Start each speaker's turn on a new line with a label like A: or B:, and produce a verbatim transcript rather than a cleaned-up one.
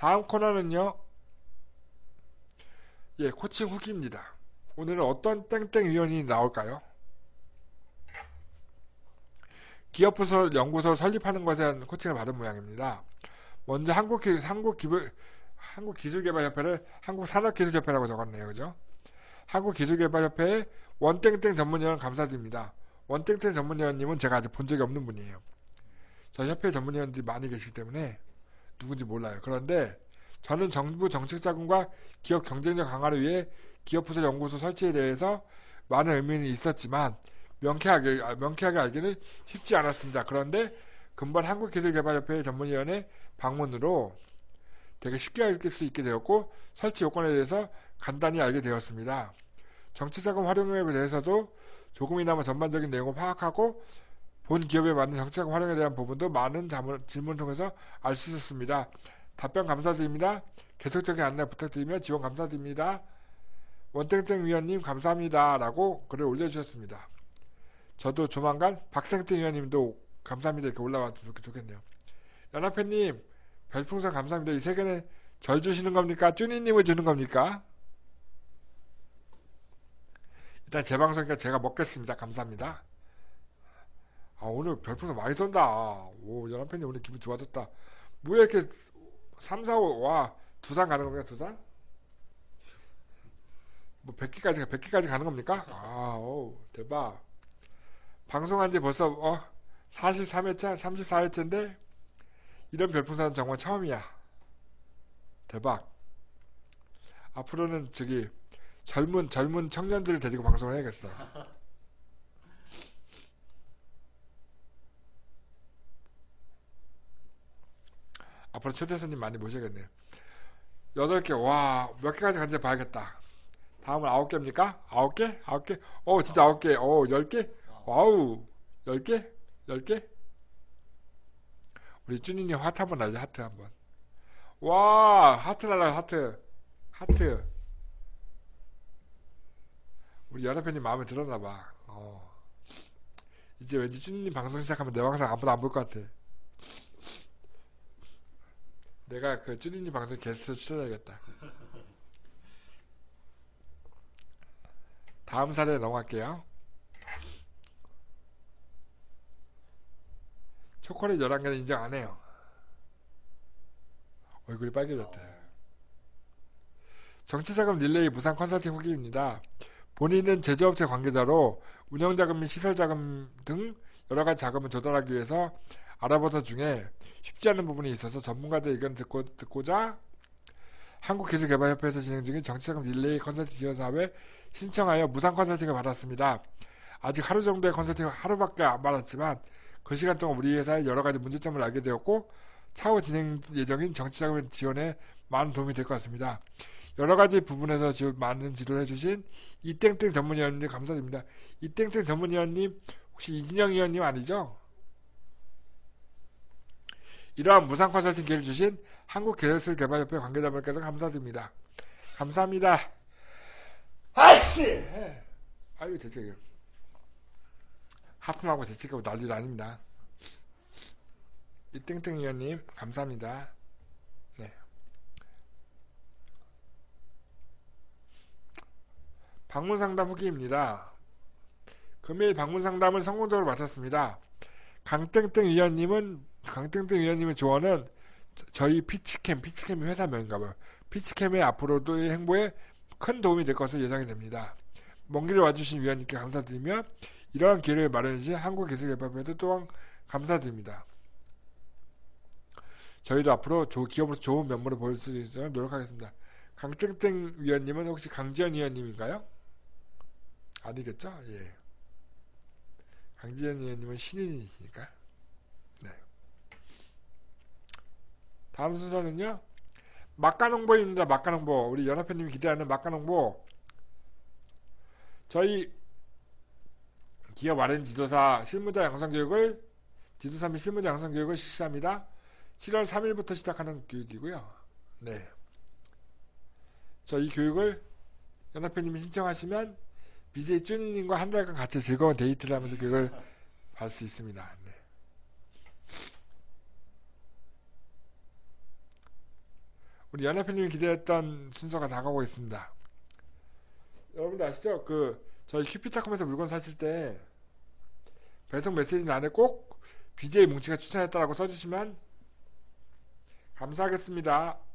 A: 다음 코너는요, 예, 코칭 후기입니다. 오늘은 어떤 땡땡 위원이 나올까요? 기업부서 연구소 설립하는 것에 대한 코칭을 받은 모양입니다. 먼저 한국 기, 한국 기술 한국기술개발협회를 한국산업기술협회라고 적었네요. 그죠? 한국기술개발협회의 원땡땡 전문위원 감사드립니다. 원땡땡 전문위원님은 제가 아직 본 적이 없는 분이에요. 저 협회 전문위원들이 많이 계시기 때문에 누군지 몰라요. 그런데 저는 정부 정책자금과 기업 경쟁력 강화를 위해 기업부서 연구소 설치에 대해서 많은 의미는 있었지만 명쾌하게, 명쾌하게 알기는 쉽지 않았습니다. 그런데 금번 한국기술개발협회 전문위원회 방문으로 되게 쉽게 알 수 있게 되었고 설치 요건에 대해서 간단히 알게 되었습니다. 정치자금 활용에 대해서도 조금이나마 전반적인 내용을 파악하고 본 기업에 맞는 정치자금 활용에 대한 부분도 많은 자문, 질문을 통해서 알 수 있었습니다. 답변 감사드립니다. 계속적인 안내 부탁드리며 지원 감사드립니다. 원땡땡 위원님 감사합니다. 라고 글을 올려주셨습니다. 저도 조만간 박땡땡 위원님도 감사합니다. 이렇게 올라왔으면 좋겠네요. 연합회님 별풍선 감사합니다. 이 세 개는 절 주시는 겁니까? 쭈니님을 주는 겁니까? 일단 제 방송이니까 제가 먹겠습니다. 감사합니다. 아, 오늘 별풍선 많이 쏜다. 오, 연합회님 오늘 기분 좋아졌다. 뭐야 이렇게 삼, 사, 오, 와, 두산 가는 겁니까? 두산? 뭐 백 개까지, 백 개까지 가는 겁니까? 아, 오, 대박. 방송한 지 벌써, 어, 사십삼 회차, 삼십사 회차인데, 이런 별풍선은 정말 처음이야. 대박. 앞으로는 저기, 젊은, 젊은 청년들을 데리고 방송을 해야겠어. 앞으로 초대 손님 많이 모셔야겠네요. 여덟 개, 와, 몇 개까지 간지 봐야겠다. 다음은 아홉 개입니까? 아홉 개? 아홉 개? 어, 진짜 아홉 개. 어, 열 개? 와우. 열 개? 열 개? 우리 쭈니님 하트 한번 날려, 하트 한번. 와, 하트 날라, 하트. 하트. 우리 연합회님 마음에 들었나봐. 어. 이제 왠지 쭈니님 방송 시작하면 내 방송 아무도 안 볼 것 같아. 내가 그 쭈니님 방송 게스트 출연해야겠다. 다음 사례 넘어갈게요. 초콜릿 열한 개는 인정 안 해요. 얼굴이 빨개졌다. 정치자금 릴레이 무상 컨설팅 후기입니다. 본인은 제조업체 관계자로 운영자금 및 시설자금 등 여러가지 자금을 조달하기 위해서 알아보던 중에 쉽지 않은 부분이 있어서 전문가들 의견을 듣고, 듣고자 한국기술개발협회에서 진행 중인 정치자금 릴레이 컨설팅 지원사업에 신청하여 무상 컨설팅을 받았습니다. 아직 하루 정도의 컨설팅을 하루밖에 안 받았지만 그 시간 동안 우리 회사의 여러가지 문제점을 알게 되었고 차후 진행 예정인 정치자금 지원에 많은 도움이 될 것 같습니다. 여러가지 부분에서 지원, 많은 지도를 해주신 이땡땡 전문위원님 감사드립니다. 이땡땡 전문위원님 혹시 이진영 위원님 아니죠? 이러한 무상 컨설팅 기회를 주신 한국기술개발협회 관계자분께서 감사드립니다. 감사합니다. 아씨! 아유 대체 하품하고 대책하고 난리도 아닙니다. 이땡땡 위원님 감사합니다. 네. 방문상담 후기입니다. 금일 방문상담을 성공적으로 마쳤습니다. 강땡땡 위원님은 강땡땡 위원님의 조언은 저희 피치캠, 피치캠이 회사명인가봐요. 피치캠의 앞으로도의 행보에 큰 도움이 될 것으로 예상이 됩니다. 먼 길을 와주신 위원님께 감사드리며 이러한 기회를 마련해주신 한국기술개발협회도 또한 감사드립니다. 저희도 앞으로 조, 기업으로서 좋은 면모를 보일 수 있도록 노력하겠습니다. 강땡땡 위원님은 혹시 강지현 위원님인가요? 아니겠죠? 예. 강지현 위원님은 신인이시니까. 네. 다음 순서는요. 막간홍보입니다. 막간홍보. 우리 연합회님이 기대하는 막간홍보. 저희 기업 알앤디 지도사 실무자 양성교육을 지도사 및 실무자 양성교육을 실시합니다. 칠월 삼일부터 시작하는 교육이고요. 네. 저 이 교육을 연합회님이 신청하시면 비제이 쭈니님과 한 달간 같이 즐거운 데이트를 하면서 교육을 받을 수 있습니다. 네. 우리 연합회님이 기대했던 순서가 다가오고 있습니다. 여러분들 아시죠? 그 저희 큐피타컴에서 물건 사실 때 배송 메시지 안에 꼭 비제이 뭉치가 추천했다라고 써주시면 감사하겠습니다.